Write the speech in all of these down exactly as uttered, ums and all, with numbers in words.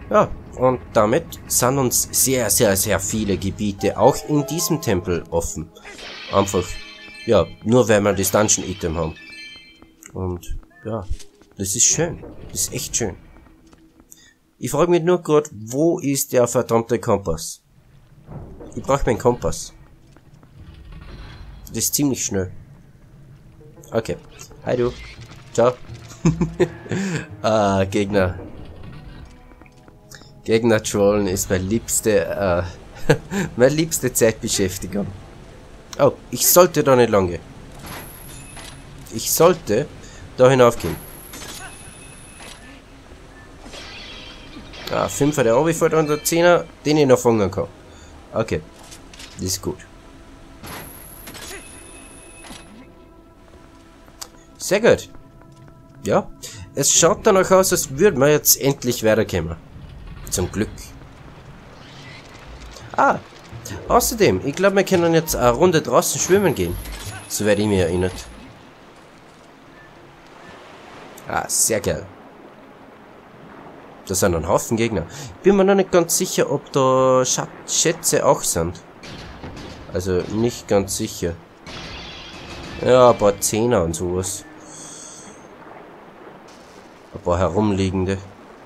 Ja, und damit sind uns sehr, sehr, sehr viele Gebiete auch in diesem Tempel offen. Einfach, ja, nur weil wir das Dungeon-Item haben. Und, ja, das ist schön. Das ist echt schön. Ich frage mich nur gerade, wo ist der verdammte Kompass? Ich brauche meinen Kompass. Das ist ziemlich schnell. Okay. Hi du. Ciao. ah, Gegner. Gegner trollen ist meine liebste, äh, meine liebste Zeitbeschäftigung. Oh, ich sollte da nicht lange. Ich sollte da hinaufgehen. Ah, fünfer der runterfällt und der zehner, den ich noch fangen kann. Okay, das ist gut. Sehr gut. Ja, es schaut danach aus, als würden wir jetzt endlich weiterkommen. Zum Glück. Ah, außerdem, ich glaube, wir können jetzt eine Runde draußen schwimmen gehen. Soweit ich mich erinnert. Ah, sehr geil. Da sind ein Haufen Gegner. Bin mir noch nicht ganz sicher, ob da Schat Schätze auch sind. Also nicht ganz sicher. Ja, ein paar Zehner und sowas. Ein paar herumliegende.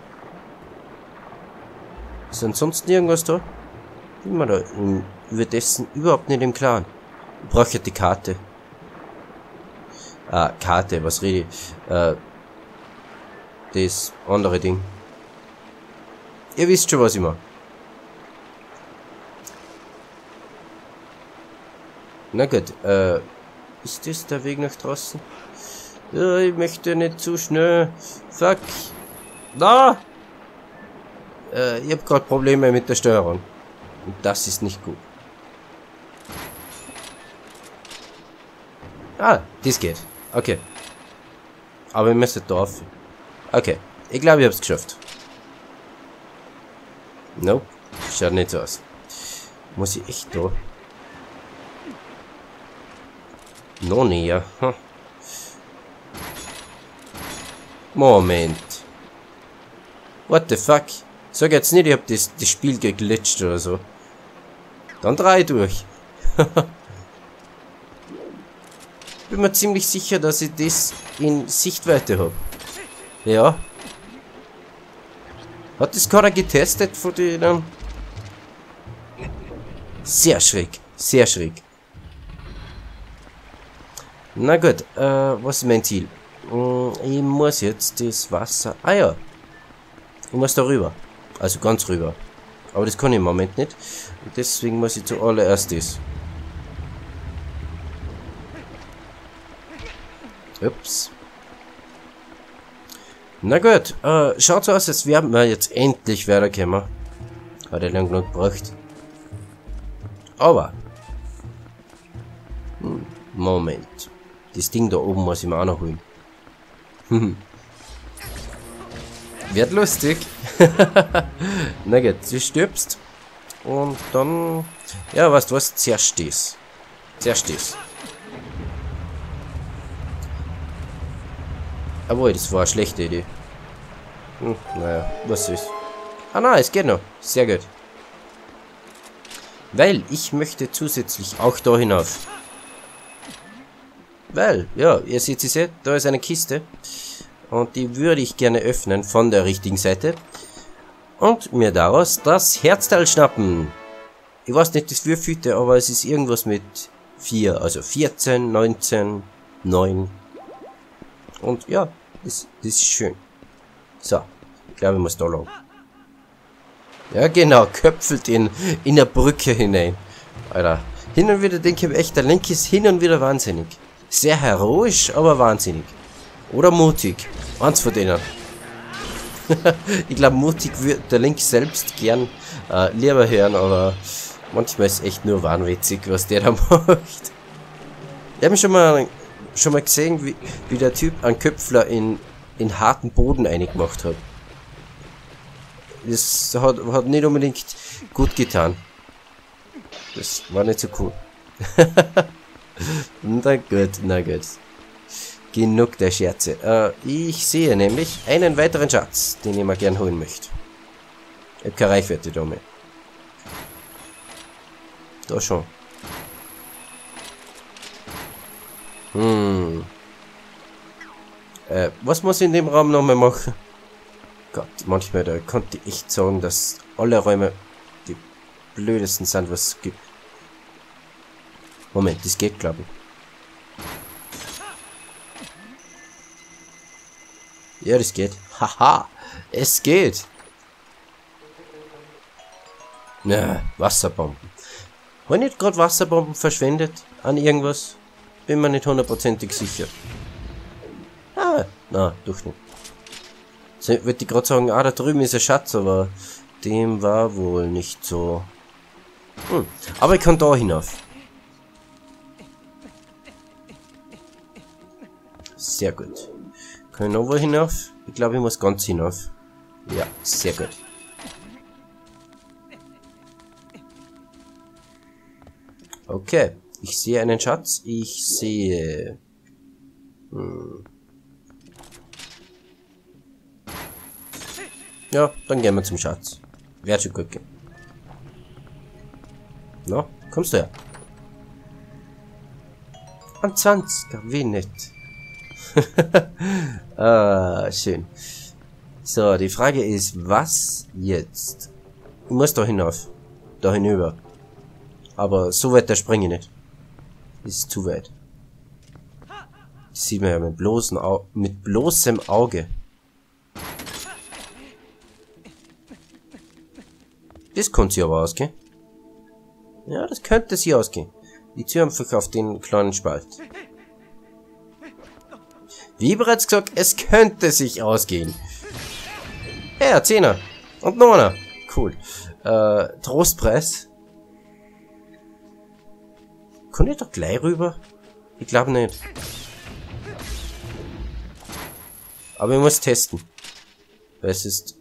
Ist ansonsten irgendwas da? Bin mir da in, über dessen überhaupt nicht im Klaren. Ich brauche ja die Karte. Ah, Karte, was rede ich? Äh, das andere Ding. Ihr wisst schon, was ich mache. Na gut, äh, ist das der Weg nach draußen? Ja, ich möchte nicht zu schnell. Fuck. Na! Äh, ich habe gerade Probleme mit der Steuerung. Und das ist nicht gut. Ah, das geht. Okay. Aber ich müsste da auf. Okay. Ich glaube, ich habe es geschafft. Nope. Schaut nicht so aus. Muss ich echt da? Noch näher. Hm. Moment. What the fuck? Sag jetzt nicht, ich hab das, das Spiel geglitscht oder so. Dann drei durch. Bin mir ziemlich sicher, dass ich das in Sichtweite habe. Ja. Hat das keiner getestet von denen? Sehr schräg. Sehr schräg. Na gut, äh, was ist mein Ziel? Ich muss jetzt das Wasser... Ah ja. Ich muss da rüber. Also ganz rüber. Aber das kann ich im Moment nicht. Und deswegen muss ich zuallererst das. Ups. Na gut, äh, schaut so aus, als werden wir jetzt endlich weiterkommen. Hat ja lang genug gebraucht. Aber. Hm, Moment. Das Ding da oben muss ich mir auch noch holen. Wird lustig. Na gut, du stirbst. Und dann... Ja, weißt du was? Zuerst das. Zuerst das. Obwohl, das war eine schlechte Idee. Hm, naja, was ist. Ah nein, es geht noch. Sehr gut. Weil ich möchte zusätzlich auch da hinauf. Weil, ja, ihr seht es, da ist eine Kiste. Und die würde ich gerne öffnen von der richtigen Seite. Und mir daraus das Herzteil schnappen. Ich weiß nicht, das wievielte, aber es ist irgendwas mit vier. Also vierzehn, neunzehn, neun. Und ja, das, das ist schön. So, ich glaube, ich muss da lang. Ja genau, köpfelt in, in der Brücke hinein. Alter, hin und wieder denke ich echt, der Link ist hin und wieder wahnsinnig. Sehr heroisch, aber wahnsinnig. Oder mutig. Eins von denen. Ich glaube, mutig wird der Link selbst gern äh, lieber hören, aber manchmal ist echt nur wahnwitzig, was der da macht. Ich habe schon mal schon mal gesehen, wie, wie der Typ einen Köpfler in, in harten Boden eingemacht hat. Das hat, hat nicht unbedingt gut getan. Das war nicht so cool. Na gut, na gut. Genug der Scherze. Äh, ich sehe nämlich einen weiteren Schatz, den ich mal gern holen möchte. Ich hab keine Reichweite da mehr. Da schon. Hm. Äh, was muss ich in dem Raum nochmal machen? Gott, manchmal, da konnte ich echt sagen, dass alle Räume die blödesten sind, was es gibt. Moment, das geht, glaube ich. Ja, das geht. Haha, es geht. Na, Wasserbomben. Habe ich nicht gerade Wasserbomben verschwendet an irgendwas? Bin mir nicht hundertprozentig sicher. Ah, na, doch nicht. So, ich wollte gerade sagen, ah, da drüben ist ein Schatz, aber dem war wohl nicht so. Hm. Aber ich kann da hinauf. Sehr gut. Kann ich noch wo hinauf? Ich glaube, ich muss ganz hinauf. Ja, sehr gut. Okay, ich sehe einen Schatz. Ich sehe... Hm. Ja, dann gehen wir zum Schatz. Wird schon gut gehen. Na, kommst du her? Ein zwanziger, wie nett. Ah, schön. So, die Frage ist, was jetzt? Ich muss da hinauf. Da hinüber. Aber so weit, da springe ich nicht. Das ist zu weit. Das sieht man ja mit, bloßen Au mit bloßem Auge. Das könnte sie aber ausgehen. Ja, das könnte sie ausgehen. Die Tür einfach auf den kleinen Spalt. Wie bereits gesagt, es könnte sich ausgehen. Ja, Zehner. Und noch einer. Cool. Äh, Trostpreis. Kann ich doch gleich rüber? Ich glaube nicht. Aber ich muss testen. Weil es ist...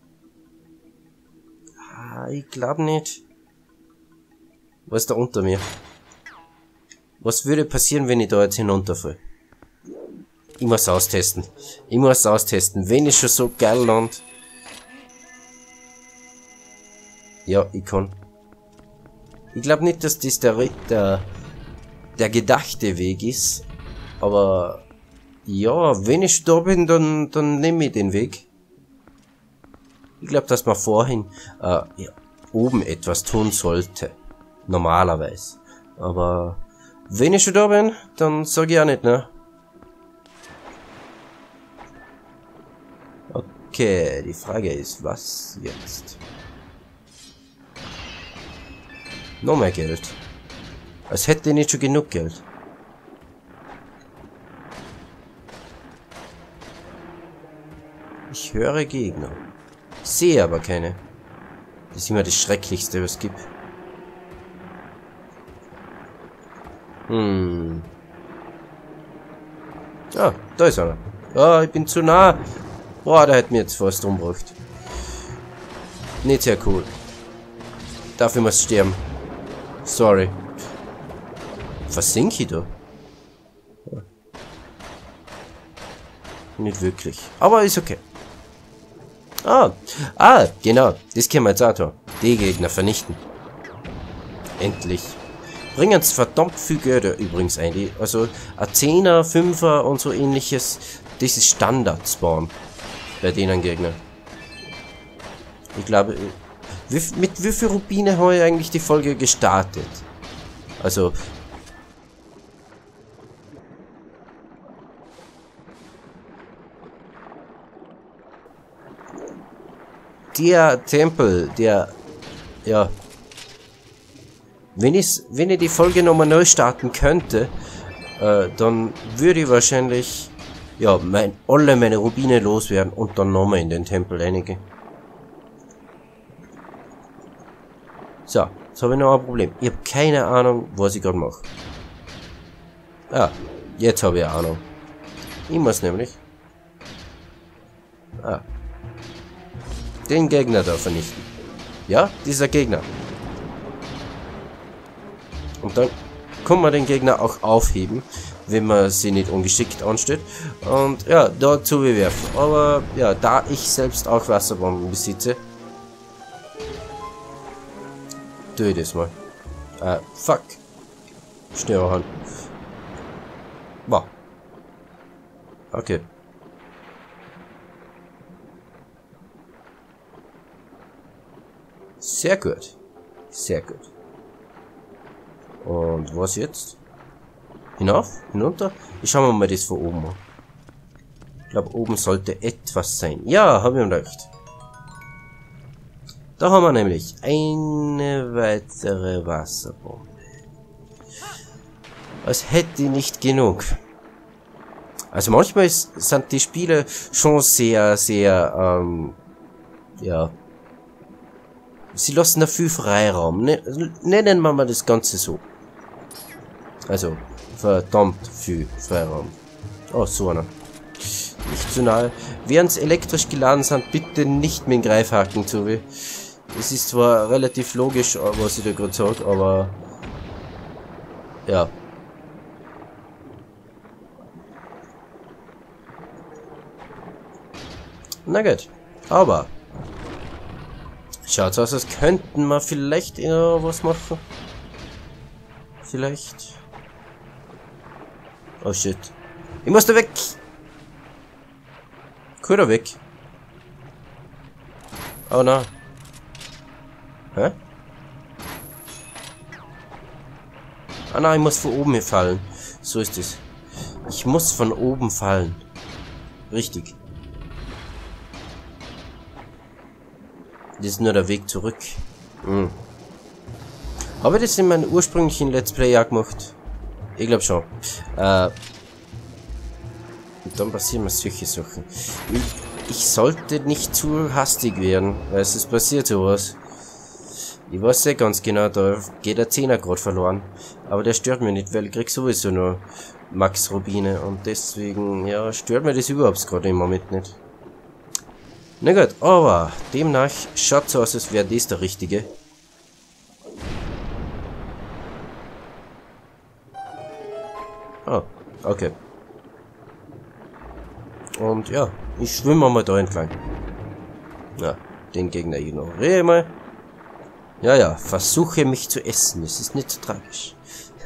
Ah, ich glaube nicht. Was ist da unter mir? Was würde passieren, wenn ich da jetzt hinunterfalle? Ich muss austesten. Ich muss austesten. Wenn ich schon so geil lande. Ja, ich kann. Ich glaube nicht, dass das der, der, der gedachte Weg ist. Aber ja, wenn ich da bin, dann, dann nehme ich den Weg. Ich glaube, dass man vorhin äh, ja, oben etwas tun sollte. Normalerweise. Aber wenn ich schon da bin, dann sage ich auch nicht, ne? Okay, die Frage ist, was jetzt? Noch mehr Geld. Als hätte ich nicht schon genug Geld. Ich höre Gegner. Sehe aber keine. Das ist immer das Schrecklichste, was es gibt. Hm. Ah, da ist einer. Ah, ich bin zu nah. Boah, der hat mir jetzt fast umgebracht. Nicht sehr cool. Dafür muss ich sterben. Sorry. Versinke ich da? Ja. Nicht wirklich. Aber ist okay. Ah, ah, genau. Das können wir jetzt auch tun. Die Gegner vernichten. Endlich. Bringen uns verdammt viel Geld übrigens ein. Die, also ein Zehner, Fünfer und so ähnliches. Das ist Standard-Spawn. Bei denen Gegner. Ich glaube, wie, mit wie viel Rubine habe ich eigentlich die Folge gestartet? Also... Der Tempel, der... Ja... Wenn ich, wenn ich die Folge nochmal neu starten könnte, äh, dann würde ich wahrscheinlich... Ja, mein, alle meine Rubine loswerden und dann nochmal in den Tempel reingehen. So, jetzt habe ich noch ein Problem. Ich habe keine Ahnung, was ich gerade mache. Ah, jetzt habe ich eine Ahnung. Ich muss nämlich... Ah. Den Gegner da vernichten. Ja, dieser Gegner. Und dann kann man den Gegner auch aufheben, wenn man sie nicht ungeschickt anstellt. Und ja, dazu bewerfen. Aber ja, da ich selbst auch Wasserbomben besitze, tue ich das mal. Äh, fuck. Schnell ran. Wow. Okay. Sehr gut. Sehr gut. Und was jetzt? Hinauf? Hinunter? Ich schaue mir mal das von oben an. Ich glaube, oben sollte etwas sein. Ja, habe ich mir gedacht. Da haben wir nämlich eine weitere Wasserbombe. Als hätte ich nicht genug. Also manchmal ist, sind die Spiele schon sehr, sehr, ähm, ja. Sie lassen da viel Freiraum. Nennen wir mal das Ganze so. Also, verdammt viel Freiraum. Oh, so einer. Nicht zu nahe. Während sie elektrisch geladen sind, bitte nicht mit dem Greifhaken zu. Es ist zwar relativ logisch, was ich da gerade sage, aber ja. Na gut. Aber schaut's aus, als könnten wir vielleicht ja, was machen. Vielleicht. Oh shit. Ich muss da weg. Cool, da weg. Oh nein. Hä? Ah nein, ich muss von oben hier fallen. So ist es. Ich muss von oben fallen. Richtig. Das ist nur der Weg zurück. Hm. Habe ich das in meinem ursprünglichen Let's Play auch gemacht? Ich glaube schon. Äh, und dann passieren mir solche Sachen. Ich, ich sollte nicht zu hastig werden, weil es ist passiert sowas. Ich weiß ja ganz genau, da geht der Zehner gerade verloren. Aber der stört mich nicht, weil ich krieg sowieso nur Max Rubine. Und deswegen, ja, stört mir das überhaupt gerade im Moment nicht. Na gut, aber demnach schaut so aus, als wäre das der richtige. Ah, okay. Und ja, ich schwimme mal da entlang. Ja, den Gegner ignoriere ich mal. Ja, ja, versuche mich zu essen. Es ist nicht so tragisch.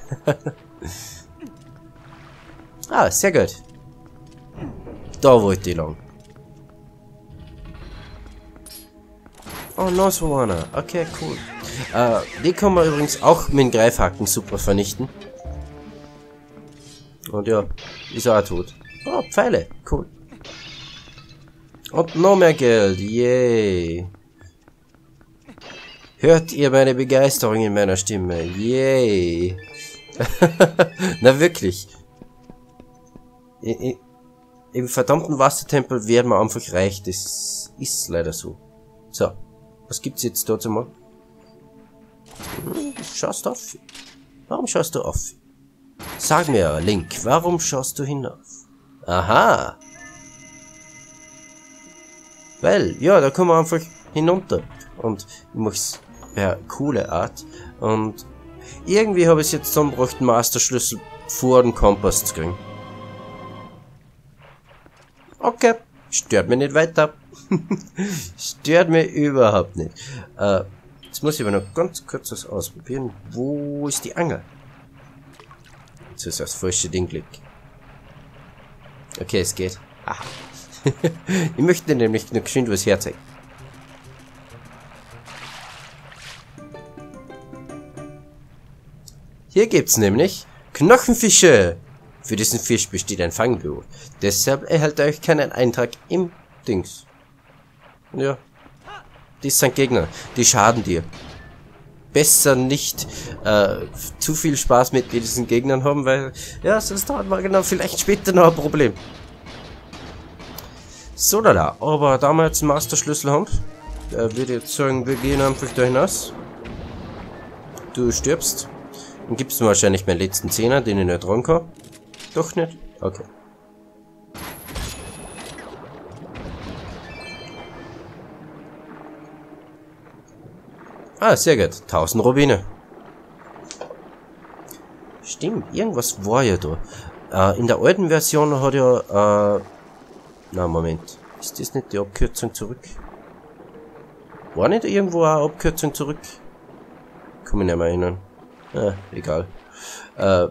Ah, sehr gut. Da wollte ich lang. Oh, noch so einer. Okay, cool. Äh, die kann man übrigens auch mit dem Greifhaken super vernichten. Und ja, ist auch tot. Oh, Pfeile. Cool. Und noch mehr Geld. Yay. Hört ihr meine Begeisterung in meiner Stimme? Yay. Na wirklich. I, I, Im verdammten Wassertempel werden wir einfach reich. Das ist leider so. So. Was gibt's jetzt dort mal? Hm, schaust du auf? Warum schaust du auf? Sag mir, Link, warum schaust du hinauf? Aha. Weil, ja, da kommen wir einfach hinunter. Und ich mach's per coole Art. Und irgendwie habe ich jetzt zusammengebracht, den Masterschlüssel vor den Kompass zu kriegen. Okay, stört mich nicht weiter. Stört mich überhaupt nicht. Äh, jetzt muss ich aber noch ganz kurz was ausprobieren. Wo ist die Angel? Jetzt ist das falsche Ding Glück. Okay, es geht. Ah. Ich möchte nämlich noch geschwind was herzeigen. Hier gibt's nämlich Knochenfische. Für diesen Fisch besteht ein Fanggebot. Deshalb erhält er euch keinen Eintrag im Dings. Ja. Das sind Gegner. Die schaden dir. Besser nicht äh, zu viel Spaß mit diesen Gegnern haben, weil ja, sonst hat man genau vielleicht später noch ein Problem. So, da, da. Aber da wir jetzt einen Masterschlüssel haben, äh, würde ich jetzt sagen, wir gehen einfach da hinaus. Du stirbst. Dann gibst du mir wahrscheinlich meinen letzten Zehner, den ich nicht dran kann. Doch nicht? Okay. Ah, sehr gut. tausend Rubine. Stimmt, irgendwas war ja da. Äh, in der alten Version hat ja... Äh, na, Moment. Ist das nicht die Abkürzung zurück? War nicht irgendwo eine Abkürzung zurück? Kann mich nicht mehr erinnern. Ah, egal. Äh,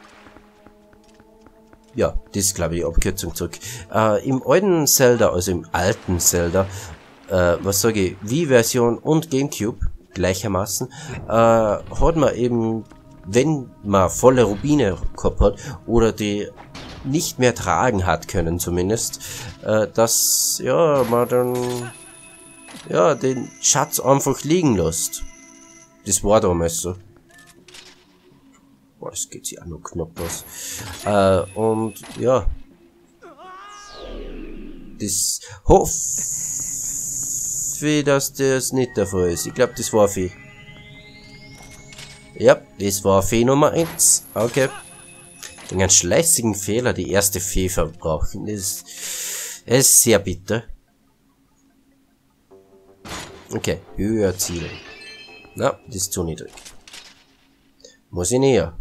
ja, das ist glaube ich die Abkürzung zurück. Äh, im alten Zelda, also im alten Zelda, äh, was sage ich, Wii-Version und Gamecube gleichermaßen, äh, hat man eben, wenn man volle Rubine gehabt hat oder die nicht mehr tragen hat können zumindest, äh, dass ja man dann ja den Schatz einfach liegen lässt. Das war damals so. Boah, es geht sich auch noch knapp was. Äh, und ja. Das hoffe ich, dass das nicht der Fall ist. Ich glaube, das war Fee. Ja, das war Fee Nummer eins. Okay. Den ganz schleißigen Fehler, die erste Fee verbrauchen. Das ist, das ist sehr bitter. Okay, höher zielen. Na, das ist zu niedrig. Muss ich näher.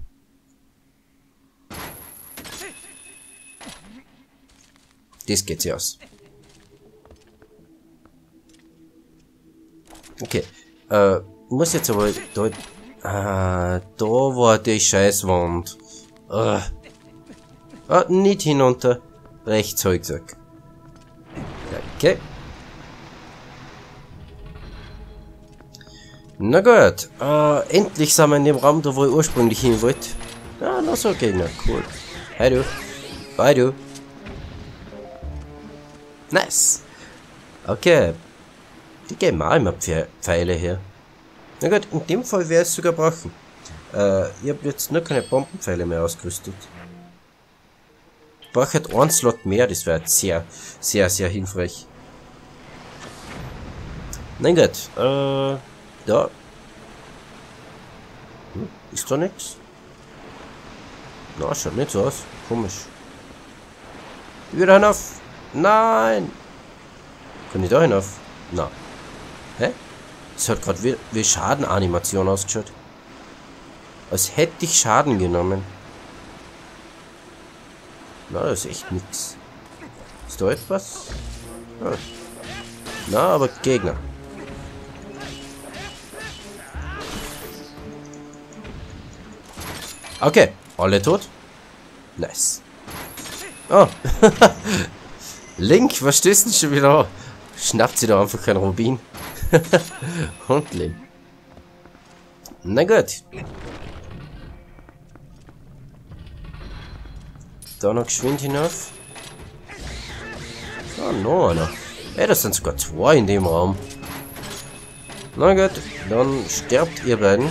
Das geht sich aus. Okay. Äh, muss jetzt aber da. Ah, da war die Scheißwand. Ah, ah nicht hinunter. Rechts, hab ich gesagt. Okay. Na gut. Äh, endlich sind wir in dem Raum, da wo ich ursprünglich hin wollte. Ah, noch so Gegner. Cool. Hi du. Bye du. Nice. Okay. Die geben auch immer Pfeile her. Na gut, in dem Fall wäre es sogar brauchen. Äh, ich habe jetzt nur keine Bombenpfeile mehr ausgerüstet. Ich brauche halt einen Slot mehr, das wäre sehr, sehr, sehr hilfreich. Na gut, äh, da. Hm, ist da nichts? Na, schaut nicht so aus. Komisch. Wieder hinauf. Nein! Kann ich da hinauf? Na. Hä? Das hat gerade wie, wie Schadenanimation ausgeschaut. Als hätte ich Schaden genommen. Na, das ist echt nix. Ist da etwas? Ah. Na, aber Gegner. Okay, alle tot? Nice. Oh. Link, was stößt denn schon wieder an? Schnappt sie da einfach kein Rubin. Und Link. Na gut. Da noch geschwind hinauf. Ah, noch einer. Ey, das sind sogar zwei in dem Raum. Na gut, dann sterbt ihr beiden.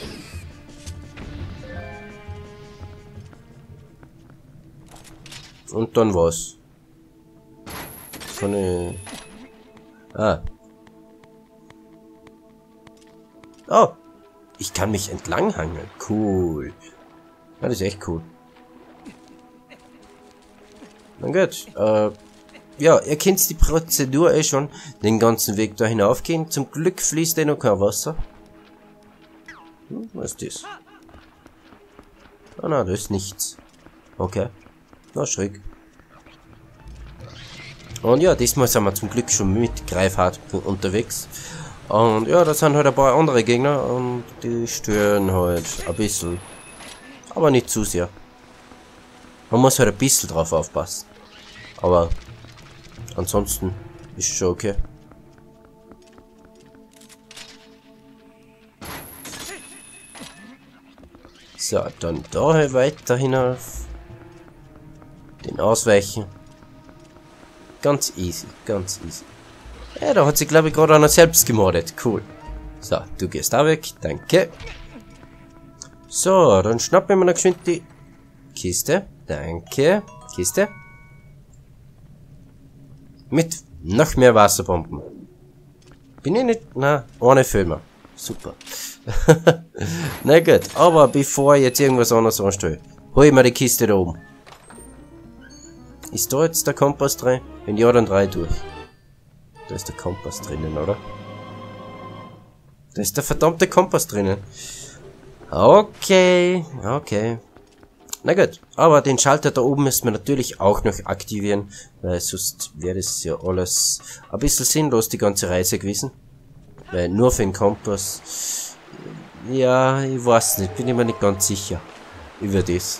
Und dann was? So eine... Ah. Oh. Ich kann mich entlanghangeln. Cool. Ja, das ist echt cool. Na gut. Äh, ja, ihr kennt die Prozedur eh schon. Den ganzen Weg da hinaufgehen. Zum Glück fließt eh noch kein Wasser. Hm, was ist das? Ah, na, das ist nichts. Okay. Na, schräg. Und ja, diesmal sind wir zum Glück schon mit Greifhard unterwegs. Und ja, da sind halt ein paar andere Gegner und die stören halt ein bisschen. Aber nicht zu sehr. Man muss halt ein bisschen drauf aufpassen. Aber ansonsten ist schon okay. So, dann da weiter hinauf. Den ausweichen. Ganz easy, ganz easy. Ja, da hat sie, glaube ich, gerade einer selbst gemordet. Cool. So, du gehst da weg. Danke. So, dann schnappen wir noch geschwind die Kiste. Danke. Kiste. Mit noch mehr Wasserbomben. Bin ich nicht... Na, ohne Filmer. Super. Na gut, aber bevor ich jetzt irgendwas anderes anstelle, hol ich mir die Kiste da oben. Ist da jetzt der Kompass drin? Wenn ja, dann drei durch. Da ist der Kompass drinnen, oder? Da ist der verdammte Kompass drinnen. Okay, okay. Na gut, aber den Schalter da oben müssen wir natürlich auch noch aktivieren, weil sonst wäre das ja alles ein bisschen sinnlos, die ganze Reise gewesen. Weil nur für den Kompass Ja, ich weiß nicht. Bin ich mir nicht ganz sicher über das.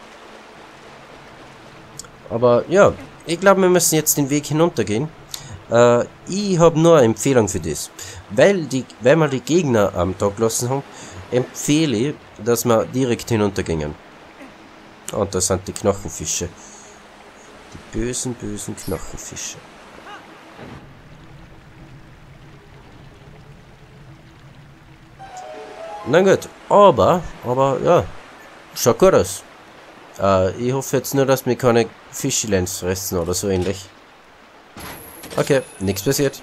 Aber ja, ich glaube, wir müssen jetzt den Weg hinuntergehen. Äh, ich habe nur eine Empfehlung für das. Weil, die, weil wir die Gegner am Tag gelassen haben, empfehle ich, dass wir direkt hinuntergehen. Und das sind die Knochenfische. Die bösen, bösen Knochenfische. Na gut, aber, aber, ja, schaut gut aus. Äh, ich hoffe jetzt nur, dass mir keine Fischelens fressen oder so ähnlich. Okay, nichts passiert.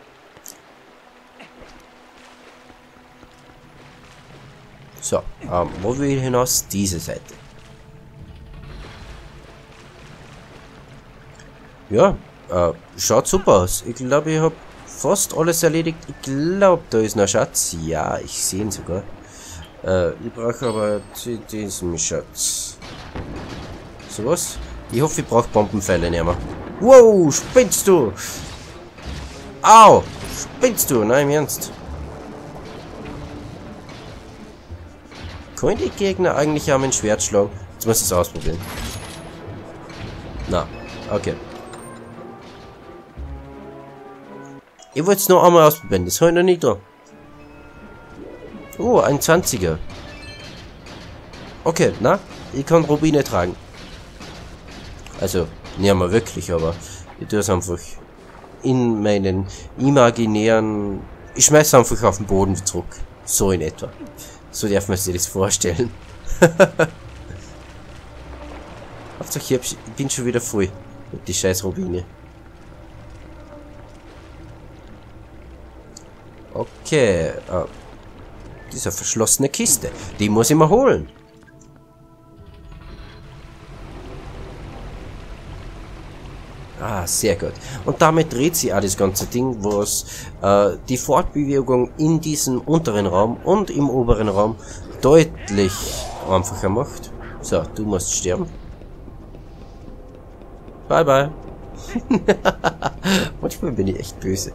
So, ähm, wo will ich hinaus? Diese Seite. Ja, äh, schaut super aus. Ich glaube, ich habe fast alles erledigt. Ich glaube, da ist noch ein Schatz. Ja, ich sehe ihn sogar. Äh, ich brauche aber zu diesem Schatz. So was? Ich hoffe, ich brauche Bombenpfeile nicht mehr. Wow, spinnst du? Au! Spinnst du? Nein, im Ernst. Können die Gegner eigentlich am Schwert schlagen? Jetzt muss ich es ausprobieren. Na, okay. Ich wollte es noch einmal ausprobieren, das habe ich noch nicht da. Oh, ein zwanziger. Okay, na, ich kann Rubine tragen. Also, nicht mal wirklich, aber ich tue es einfach in meinen imaginären... Ich schmeiße einfach auf den Boden zurück. So in etwa. So darf man sich das vorstellen. Hauptsache, ich, hab, ich bin schon wieder voll mit die scheiß Rubine. Okay, äh, diese verschlossene Kiste, die muss ich mal holen. Ah, sehr gut. Und damit dreht sich auch das ganze Ding, was äh, die Fortbewegung in diesem unteren Raum und im oberen Raum deutlich einfacher macht. So, du musst sterben. Bye, bye. Manchmal bin ich echt böse.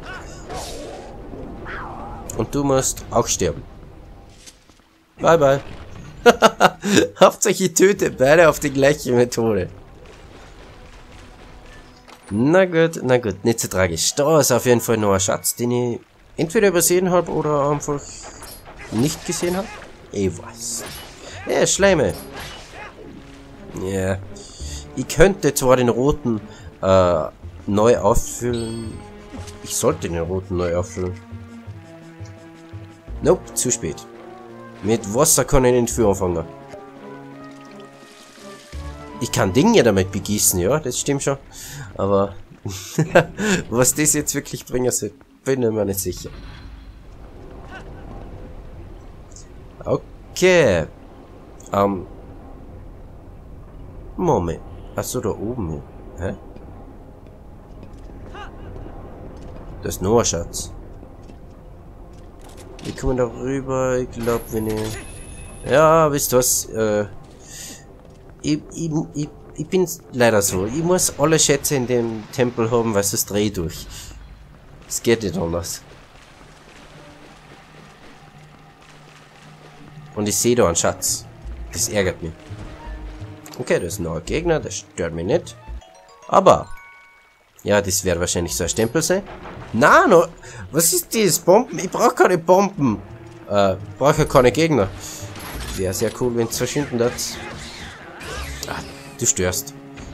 Und du musst auch sterben. Bye, bye. Hauptsache ich töte beide auf die gleiche Methode. Na gut, na gut, nicht so tragisch. Da ist auf jeden Fall noch ein Schatz, den ich entweder übersehen habe oder einfach nicht gesehen habe. Ich weiß. Ja, Schleime. Ja. Ich könnte zwar den roten äh, neu auffüllen. Ich sollte den roten neu auffüllen. Nope, zu spät. Mit Wasser kann ich nicht viel anfangen. Ich kann Dinge damit begießen, ja, das stimmt schon. Aber was das jetzt wirklich bringen soll, bin ich mir nicht sicher. Okay. Ähm. Moment. Achso, da oben. Hä? Das ist nur ein Schatz. Wie kommen da rüber? Ich glaube, wenn ich... Ja, wisst ihr was? Äh... Ich, ich, ich, ich bin leider so. Ich muss alle Schätze in dem Tempel haben, weil es dreht durch. Es geht nicht anders. Und ich sehe da einen Schatz. Das ärgert mich. Okay, das ist noch ein Gegner, das stört mich nicht. Aber... Ja, das wird wahrscheinlich so ein Stempel sein. Na, no, was ist das? Bomben? Ich brauche keine Bomben. Äh, brauche keine Gegner. Wäre sehr cool, wenn es verschwinden wird. Ah, du störst.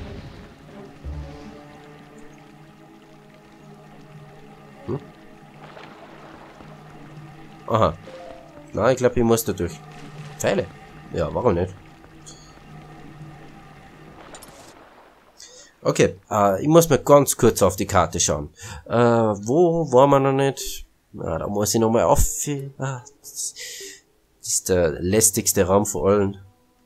Hm? Aha. Na, ich glaube, ich muss da durch. Pfeile? Ja, warum nicht? Okay, äh, ich muss mal ganz kurz auf die Karte schauen. Äh, wo waren wir noch nicht? Na, da muss ich nochmal auf... Ah, das ist der lästigste Raum von allen.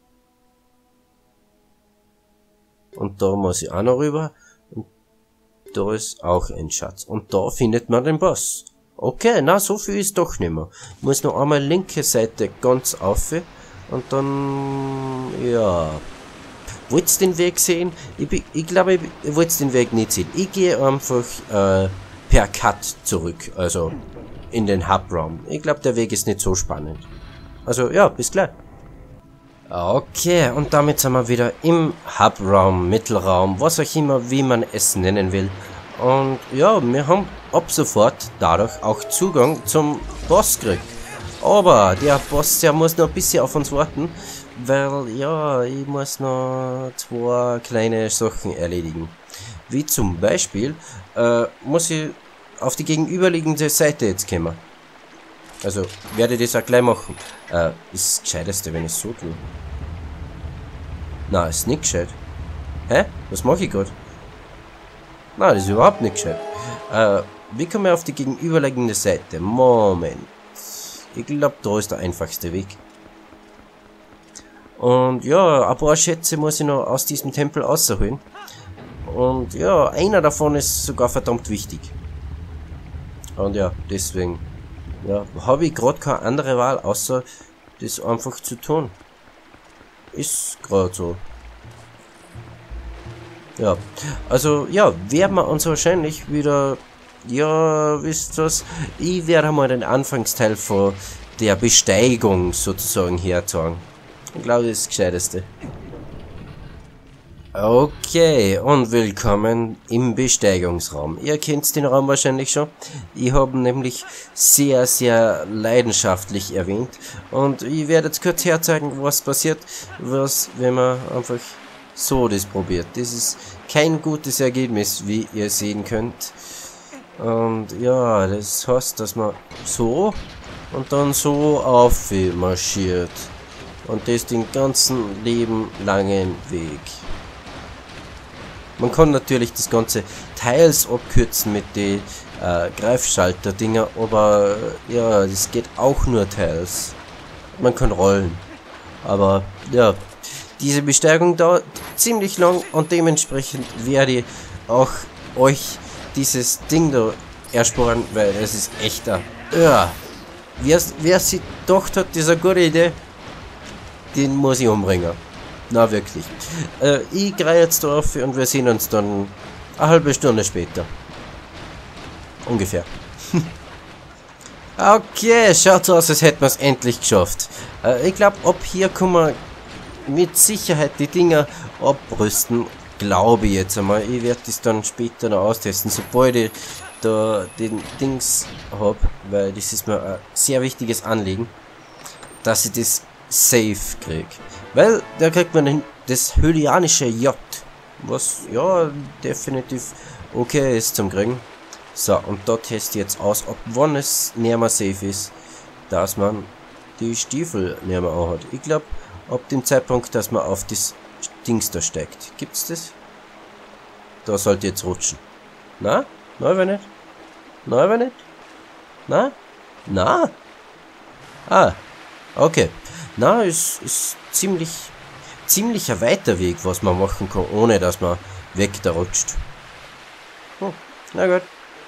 Und da muss ich auch noch rüber. Und da ist auch ein Schatz. Und da findet man den Boss. Okay, na, so viel ist doch nicht mehr. Ich muss noch einmal linke Seite ganz auf. Und dann... Ja... Wollt ihr den Weg sehen? Ich, ich glaube, ich, ich wollt den Weg nicht sehen. Ich gehe einfach äh, per Cut zurück. Also in den Hubraum. Ich glaube, der Weg ist nicht so spannend. Also, ja, bis gleich. Okay, und damit sind wir wieder im Hubraum, Mittelraum, was auch immer, wie man es nennen will. Und ja, wir haben ab sofort dadurch auch Zugang zum Boss gekriegt. Aber der Boss, der muss noch ein bisschen auf uns warten, weil ja, ich muss noch zwei kleine Sachen erledigen. Wie zum Beispiel, äh, muss ich auf die gegenüberliegende Seite jetzt kommen. Also, werde ich das auch gleich machen. Äh, ist das Gescheiteste, wenn ich es so tue. Na, ist nicht gescheit. Hä? Was mache ich gerade? Na, das ist überhaupt nicht gescheit. Äh, wie komme ich auf die gegenüberliegende Seite? Moment. Ich glaube, da ist der einfachste Weg. Und ja, ein paar Schätze muss ich noch aus diesem Tempel rausholen. Und ja, einer davon ist sogar verdammt wichtig. Und ja, deswegen ja, habe ich gerade keine andere Wahl, außer das einfach zu tun. Ist gerade so. Ja, also ja, werden wir uns wahrscheinlich wieder, ja, wisst ihr was, ich werde mal den Anfangsteil von der Besteigung sozusagen herzeigen. Ich glaube, das ist das Gescheiteste. Okay, und willkommen im Besteigungsraum. Ihr kennt den Raum wahrscheinlich schon. Ich habe nämlich sehr, sehr leidenschaftlich erwähnt. Und ich werde jetzt kurz herzeigen, was passiert, was, wenn man einfach so das probiert. Das ist kein gutes Ergebnis, wie ihr sehen könnt. Und ja, das heißt, dass man so und dann so aufmarschiert. Und das den ganzen Leben langen Weg. Man kann natürlich das Ganze teils abkürzen mit den äh, Greifschalter-Dinger, aber äh, ja, das geht auch nur teils. Man kann rollen. Aber ja, diese Besteigung dauert ziemlich lang und dementsprechend werde ich auch euch dieses Ding da ersparen, weil es ist echt da. Ja, wer, wer sich gedacht hat, das ist eine gute Idee, den muss ich umbringen. Na wirklich. Äh, ich gehe jetzt drauf und wir sehen uns dann eine halbe Stunde später. Ungefähr. Okay, schaut so aus, als hätten wir es endlich geschafft. Äh, ich glaube, ab hier kann man mit Sicherheit die Dinger abrüsten. Glaube ich jetzt einmal. Ich werde das dann später noch austesten, sobald ich da den Dings habe, weil das ist mir ein sehr wichtiges Anliegen, dass ich das safe kriege. Weil da kriegt man das hylianische J, was ja definitiv okay ist zum kriegen. So, und da teste ich jetzt aus, ob wann es näher mal safe ist, dass man die Stiefel näher mal anhat. Ich glaube, ab dem Zeitpunkt, dass man auf das Dings da steigt. Gibt's das? Da sollte jetzt rutschen. Na? Na, aber nicht? Na, aber nicht? Na? Na? Ah, okay. Na, ist, ist ziemlich, ziemlich weiter Weg, was man machen kann, ohne dass man weg da rutscht. Hm, na gut.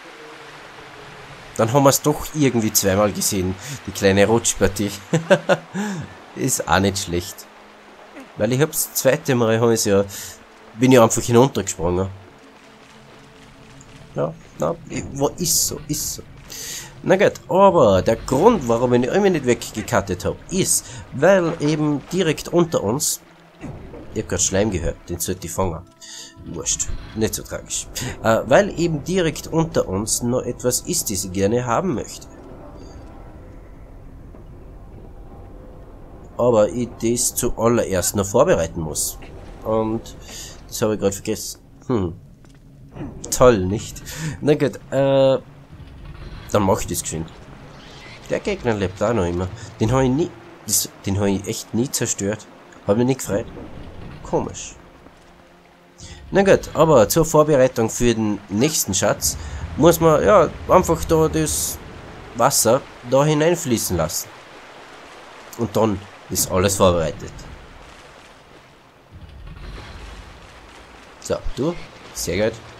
Dann haben wir es doch irgendwie zweimal gesehen, die kleine Rutschpartie. Ist auch nicht schlecht. Weil ich hab's das zweite Mal, hab ich's ja, bin ich einfach hinuntergesprungen. Ja, na, wo ist so, ist so. Na gut, aber der Grund, warum ich immer nicht weggekattet habe, ist, weil eben direkt unter uns, ich hab grad Schleim gehört, den sollte ich fangen. Wurscht, nicht so tragisch. Äh, weil eben direkt unter uns noch etwas ist, das ich gerne haben möchte. Aber ich das zuallererst noch vorbereiten muss. Und das habe ich gerade vergessen. Hm. Toll, nicht? Na gut, äh... dann mach ich das geschwind. Der Gegner lebt auch noch immer. Den habe ich nie... Das, den habe ich echt nie zerstört. Hab mich nicht gefreut. Komisch. Na gut, aber zur Vorbereitung für den nächsten Schatz muss man ja einfach da das Wasser da hineinfließen lassen. Und dann ist alles vorbereitet. So, du, sehr gut.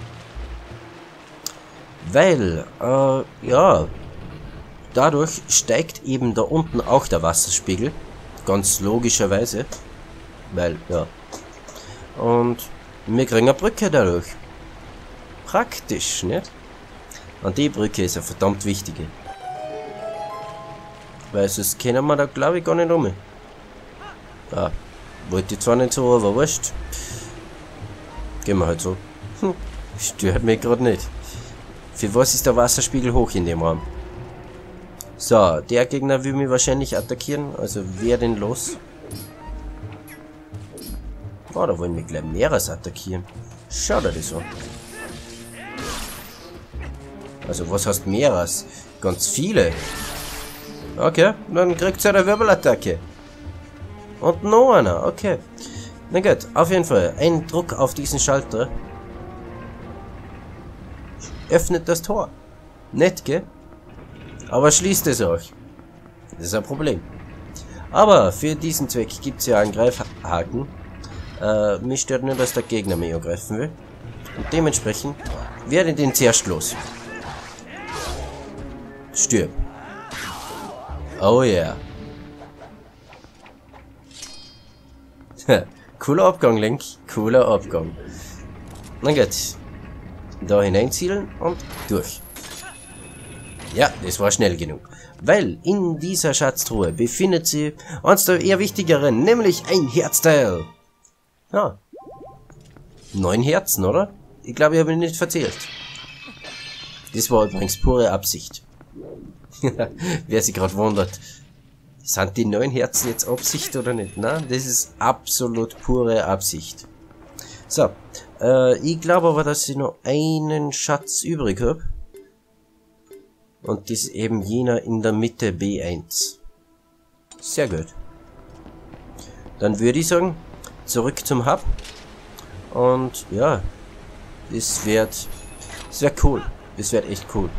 Weil, äh, ja, dadurch steigt eben da unten auch der Wasserspiegel. Ganz logischerweise. Weil, ja. Und wir kriegen eine Brücke dadurch. Praktisch, nicht? Und die Brücke ist eine verdammt wichtige. Weil sonst kennen wir da glaube ich gar nicht rum. Ah, wollte ich zwar nicht so, aber wurscht. Gehen wir halt so. Hm, stört mich gerade nicht. Für was ist der Wasserspiegel hoch in dem Raum? So, der Gegner will mich wahrscheinlich attackieren. Also wer denn los? Oh, da wollen wir gleich mehreres attackieren. Schau dir das an. Also was heißt mehreres? Ganz viele. Okay, dann kriegt ihr eine Wirbelattacke. Und noch einer, okay. Na gut, auf jeden Fall. Ein Druck auf diesen Schalter öffnet das Tor. Nett, gell? Aber schließt es euch. Das ist ein Problem. Aber für diesen Zweck gibt es ja einen Greifhaken. Äh, mich stört nur, dass der Gegner mich angreifen will. Und dementsprechend werde ich den zuerst los. Stirb. Oh yeah. Cooler Abgang, Link. Cooler Abgang. Na gut. Da hineinzielen und durch. Ja, das war schnell genug. Weil in dieser Schatztruhe befindet sich eins der eher wichtigeren, nämlich ein Herzteil. Ja. Neun Herzen, oder? Ich glaube, ich habe ihn nicht verzählt. Das war übrigens pure Absicht. Wer sich gerade wundert. Sind die neun Herzen jetzt Absicht oder nicht? Nein, das ist absolut pure Absicht. So, äh, ich glaube aber, dass ich noch einen Schatz übrig habe. Und das ist eben jener in der Mitte B eins. Sehr gut. Dann würde ich sagen, zurück zum Hub. Und ja, das wird, das wird cool. Das wird echt cool.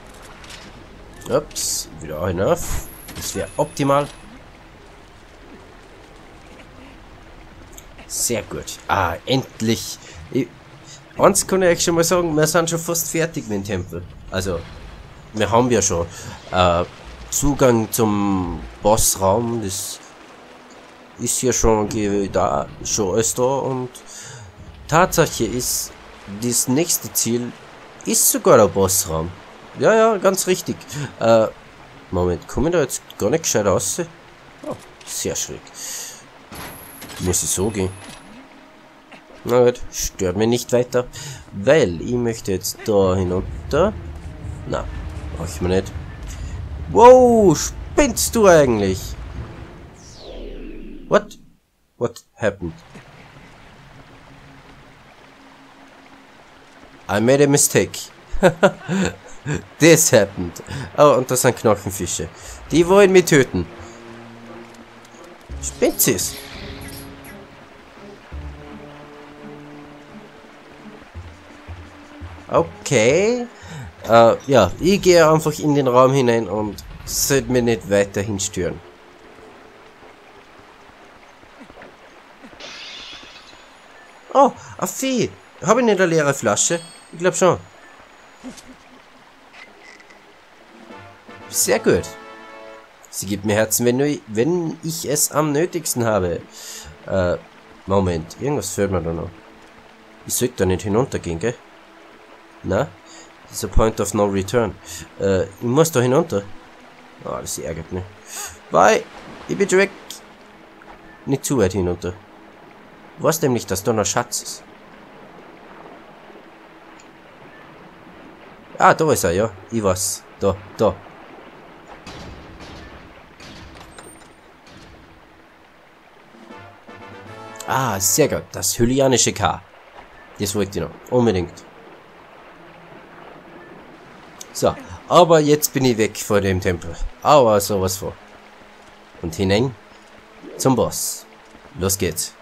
Ups, wieder hinauf. Das wäre optimal. Sehr gut. Ah, endlich. Ich, eins kann ich euch schon mal sagen, wir sind schon fast fertig mit dem Tempel. Also, wir haben ja schon äh, Zugang zum Bossraum. Das ist ja schon da, schon alles da. Und Tatsache ist, das nächste Ziel ist sogar der Bossraum. Ja, ja, ganz richtig. Äh, Moment, komme ich da jetzt gar nicht gescheit raus? Oh, sehr schräg. Muss ich so gehen? Na gut, stört mich nicht weiter. Weil ich möchte jetzt da hinunter. Na, mach ich mir nicht. Wow, spinnst du eigentlich? What? What happened? I made a mistake. This happened. Oh, und das sind Knochenfische. Die wollen mich töten. Spinnt sie's? Okay. Äh, ja, ich gehe einfach in den Raum hinein und sollte mir nicht weiterhin stören. Oh, ein Vieh. Habe ich nicht eine leere Flasche? Ich glaube schon. Sehr gut. Sie gibt mir Herzen, wenn, du, wenn ich es am nötigsten habe. Äh, Moment. Irgendwas fehlt mir da noch. Ich sollte da nicht hinuntergehen, gell? Na? Dieser Point of No Return. Äh, ich muss da hinunter. Ah, oh, das ärgert mich. Bye. Ich bin weg. Nicht zu weit hinunter. Du weißt nämlich, dass da noch Schatz ist. Ah, da ist er, ja. Ich weiß. Da, da. Ah, sehr gut. Das Hylianische K. Das wollte ich noch. Unbedingt. So. Aber jetzt bin ich weg vor dem Tempel. Aber sowas vor. Und hinein zum Boss. Los geht's.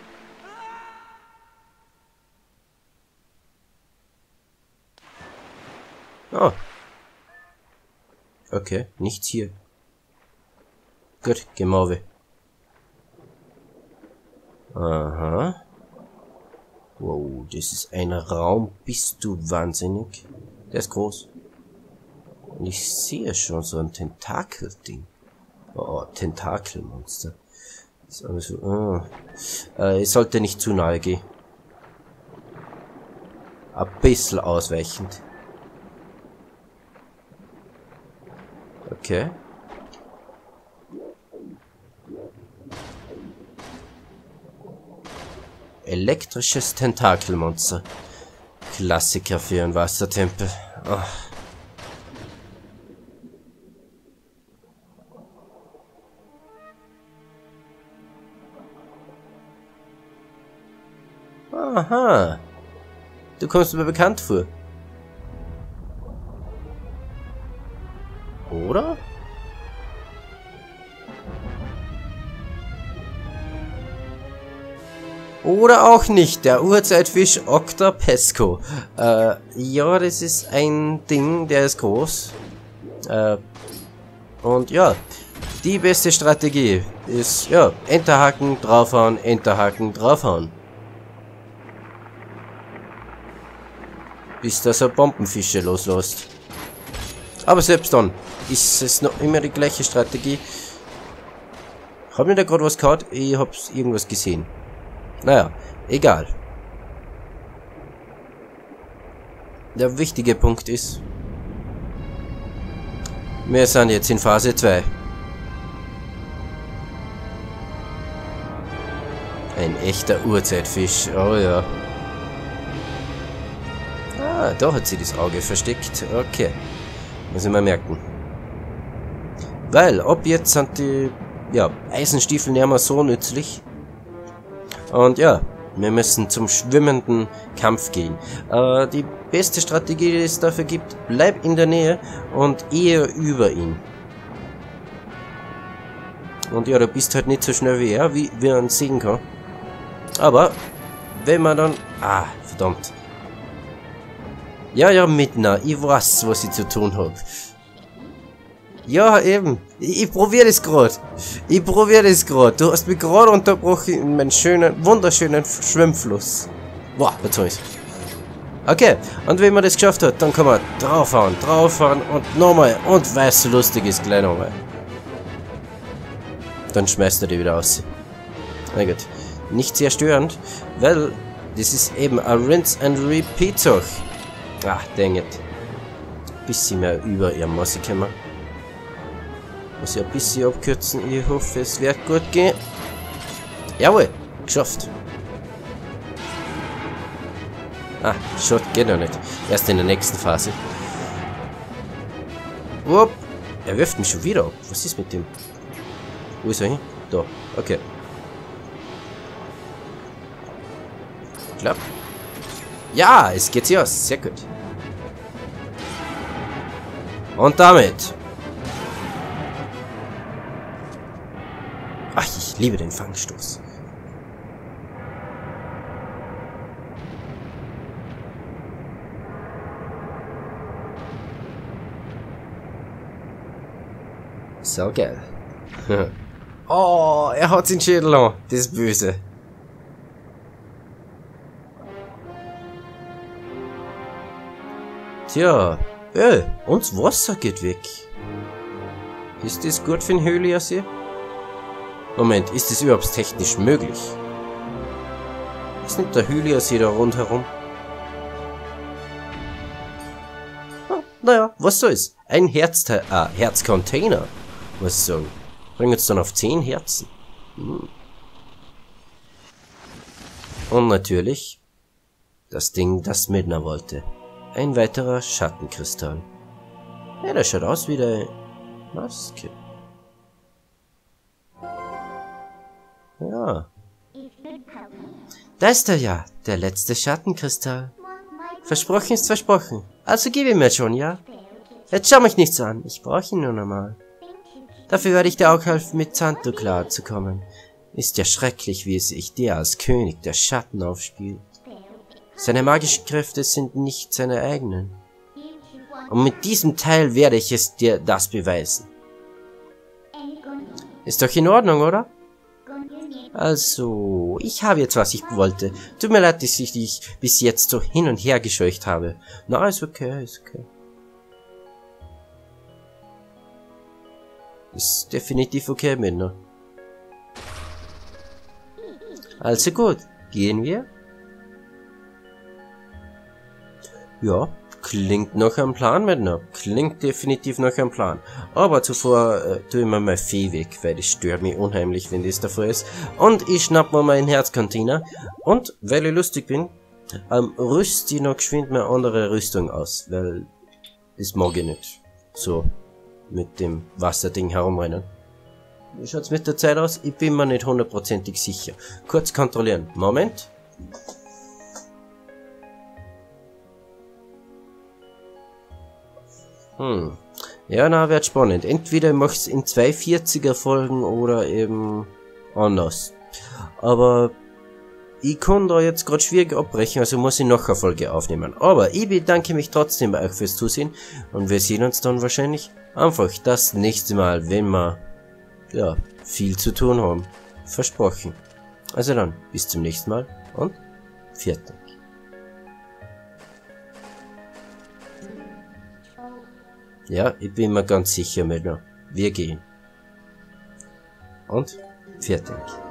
Oh. Okay, nichts hier. Gut, gehen wir weg. Aha. Wow, das ist ein Raum. Bist du wahnsinnig? Der ist groß. Und ich sehe schon so ein Tentakel-Ding. Oh, Tentakelmonster. Ist also, oh. äh, ich sollte nicht zu nahe gehen. Ein bisschen ausweichend. Okay. elektrisches Tentakelmonster. Klassiker für einen Wassertempel. Oh. Aha. Du kommst mir bekannt vor. Oder? Oder auch nicht, der Urzeitfisch Octopesco. Äh, ja, das ist ein Ding, der ist groß. Äh, und ja, die beste Strategie ist, ja, Enterhaken, draufhauen, Enterhaken, draufhauen. Bis das er Bombenfische loslässt. Aber selbst dann ist es noch immer die gleiche Strategie. Hab mir da gerade was gehabt? Ich hab's irgendwas gesehen. Naja, egal. Der wichtige Punkt ist, wir sind jetzt in Phase zwei. Ein echter Urzeitfisch, oh ja. Ah, da hat sie das Auge versteckt. Okay. Muss ich mal merken. Weil, ab jetzt sind die, ja, Eisenstiefel nicht mehr so nützlich. Und ja, wir müssen zum schwimmenden Kampf gehen. Äh, die beste Strategie, die es dafür gibt, bleib in der Nähe und eher über ihn. Und ja, du bist halt nicht so schnell wie er, wie, wie man sehen kann. Aber, wenn man dann... Ah, verdammt. Ja, ja, Midna, ich weiß, was ich zu tun habe. Ja, eben. Ich, ich probiere das gerade. Ich probiere das gerade. Du hast mich gerade unterbrochen in meinen schönen, wunderschönen Schwimmfluss. Wow, was soll ich? Okay, und wenn man das geschafft hat, dann kann man draufhauen, draufhauen und nochmal. Und weil es so lustig ist, gleich nochmal. Dann schmeißt er die wieder aus. Na gut. Nicht sehr störend, weil das ist eben ein Rinse and Repeat Zug. Ah, dang it. Bisschen mehr über ihr Masse kommen. Muss ich ein bisschen abkürzen. Ich hoffe, es wird gut gehen. Jawohl, geschafft. Ah, Shot geht noch nicht. Erst in der nächsten Phase. Wupp. Er wirft mich schon wieder ab. Was ist mit dem? Wo ist er hin? Da. Okay. Klappt. Ja, es geht sich aus. Sehr gut. Und damit. Ach, ich liebe den Fangstoß. So geil. Oh, er hat den Schädel an. Das ist böse. Tja, äh, und das Wasser geht weg. Ist das gut für den Hyliasee? Moment, ist das überhaupt technisch möglich? Ist nicht der Hyliasee da rundherum? Ah, naja, was soll's? Ein Herzteil, ah, Herzcontainer. Was sagen? Bringen uns dann auf zehn Herzen. Hm. Und natürlich das Ding, das Midna wollte. Ein weiterer Schattenkristall. Ja, das schaut aus wie eine Maske. Ja. Da ist er ja, der letzte Schattenkristall. Versprochen ist versprochen. Also gib ihn mir schon, ja? Jetzt schau mich nicht so an, ich brauche ihn nur normal. Dafür werde ich dir auch helfen, mit Santo klarzukommen. Ist ja schrecklich, wie es sich dir als König der Schatten aufspielt. Seine magischen Kräfte sind nicht seine eigenen. Und mit diesem Teil werde ich es dir das beweisen. Ist doch in Ordnung, oder? Also, ich habe jetzt, was ich wollte. Tut mir leid, dass ich dich bis jetzt so hin und her gescheucht habe. Na, ist okay, ist okay. Ist definitiv okay, Männer. Also gut, gehen wir? Ja, Klingt nach einem Plan, Männer. Klingt definitiv nach einem Plan. Aber zuvor äh, tue ich mir mein Vieh weg, weil das stört mich unheimlich, wenn das davor ist. Und ich schnapp mir meinen Herzcontainer. Und, weil ich lustig bin, ähm, rüst ich noch geschwind meine andere Rüstung aus, weil das mag ich nicht. So, mit dem Wasserding herumrennen. Wie schaut's mit der Zeit aus? Ich bin mir nicht hundertprozentig sicher. Kurz kontrollieren. Moment. Hm. Ja, na, wird spannend. Entweder ich mach's in zwei vierziger Folgen oder eben anders. Aber ich kann da jetzt gerade schwierig abbrechen, also muss ich noch eine Folge aufnehmen. Aber ich bedanke mich trotzdem bei euch fürs Zusehen und wir sehen uns dann wahrscheinlich einfach das nächste Mal, wenn wir ja viel zu tun haben. Versprochen. Also dann, bis zum nächsten Mal und viert Dank. Ja, ich bin mir ganz sicher, Männer. Wir gehen. Und viert Dank.